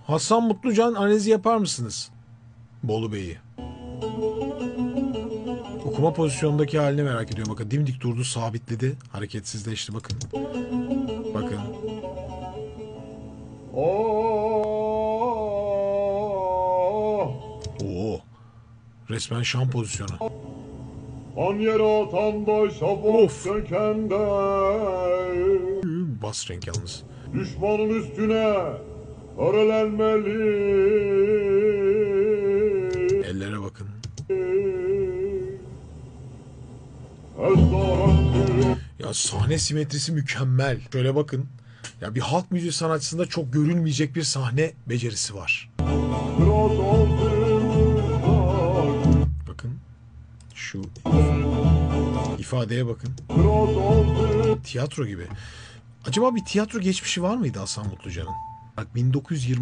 Hasan Mutlucan analizi yapar mısınız? Bolu Bey'i. Okuma pozisyondaki halini merak ediyorum. Bakın dimdik durdu, sabitledi. Hareketsizleşti bakın. Bakın. Oo. Resmen şan pozisyonu. An yere atan da şafak sökende. Bas renk yalnız. Düşmanın üstüne örelenmeli. Ellere bakın. Ya sahne simetrisi mükemmel. Şöyle bakın. Ya bir halk müziği sanatçısında çok görülmeyecek bir sahne becerisi var. Bakın. Şu ifadeye bakın. Tiyatro gibi. Acaba bir tiyatro geçmişi var mıydı Hasan Mutlucan'ın? Bak 1920